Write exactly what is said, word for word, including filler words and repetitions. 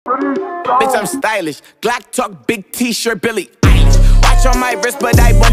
Bitch, I'm stylish. Glock talk, big t-shirt, Billy Eilish. Watch on my wrist, but I won't